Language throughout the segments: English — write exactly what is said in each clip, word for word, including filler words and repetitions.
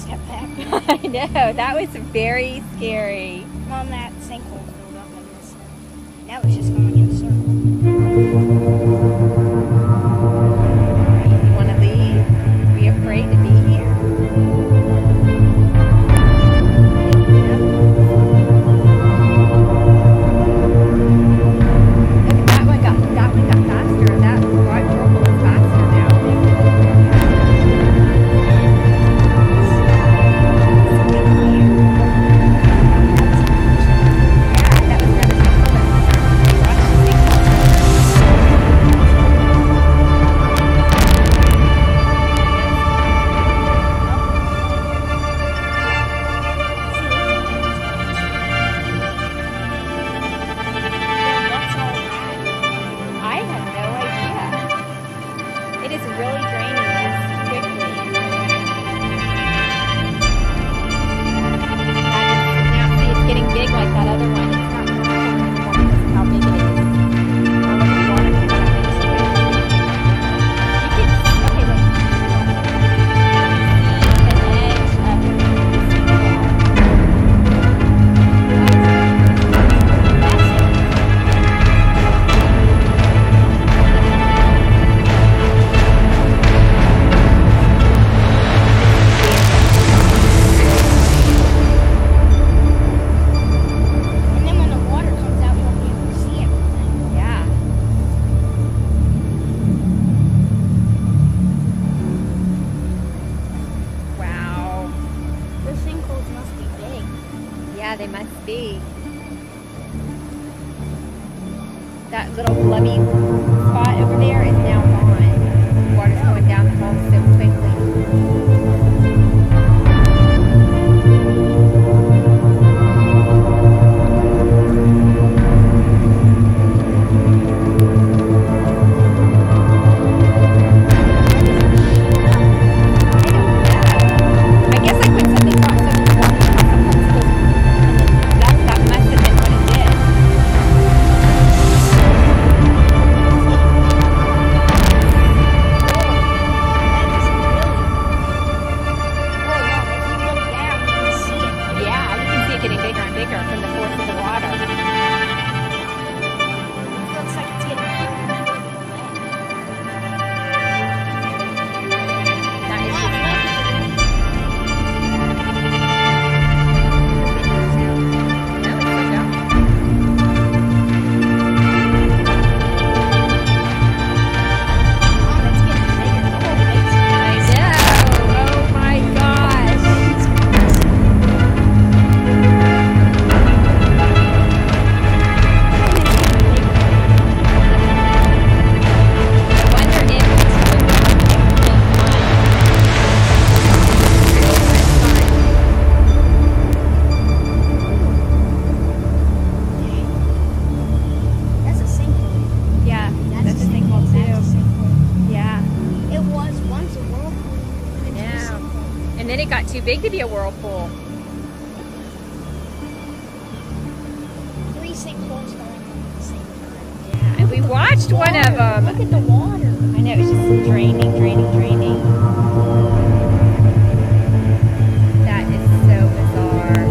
step back. I know, that was very scary. Mom, that sinkhole filled up like this. That was just going in a circle. You want to leave? Are you afraid to be here? Look, that one got that one got faster. That white whirlpool is faster now. It is really draining this quickly. Now see, it's getting big like that other one. It's not moving anymore because of how big it is. How much water can come into it. You can, okay, look. See the edge of the Yeah, they must be. That little blubby spot over there is now gone. The water's going down the hole so quickly. From the force of the water. It looks like it's getting That is no, it's still going. Mom, it's getting bigger. I know. Oh my gosh. And then it got too big to be a whirlpool. Three sinkholes going on at the same time. Yeah, and we watched one of them. Look at the water. I know, it's just draining, draining, draining. That is so bizarre.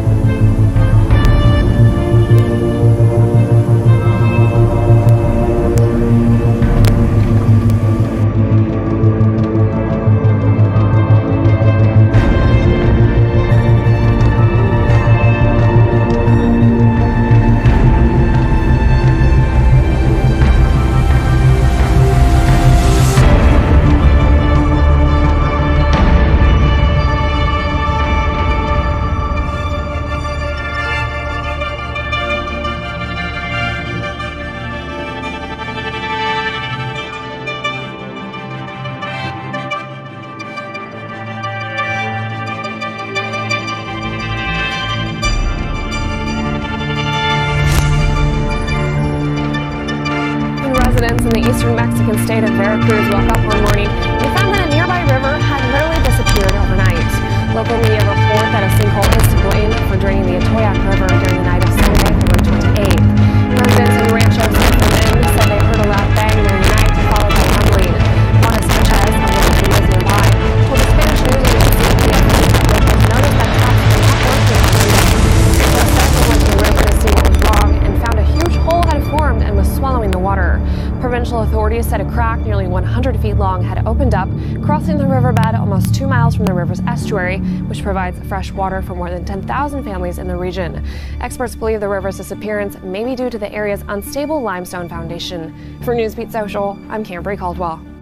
Residents in the eastern Mexican state of Veracruz woke up one morning and found that a nearby river had literally disappeared overnight. Local media report that a sinkhole is to blame for draining the Atoyac River during the night of Sunday, February twenty-eighth. Residents in Rancho Sinkholes said they heard a loud bang during the night, followed by rumbling. Juan Sanchez, a local who lives nearby, told the Spanish news agency authorities said a crack nearly one hundred feet long had opened up, crossing the riverbed almost two miles from the river's estuary, which provides fresh water for more than ten thousand families in the region. Experts believe the river's disappearance may be due to the area's unstable limestone foundation. For Newsbeat Social, I'm Cambry Caldwell.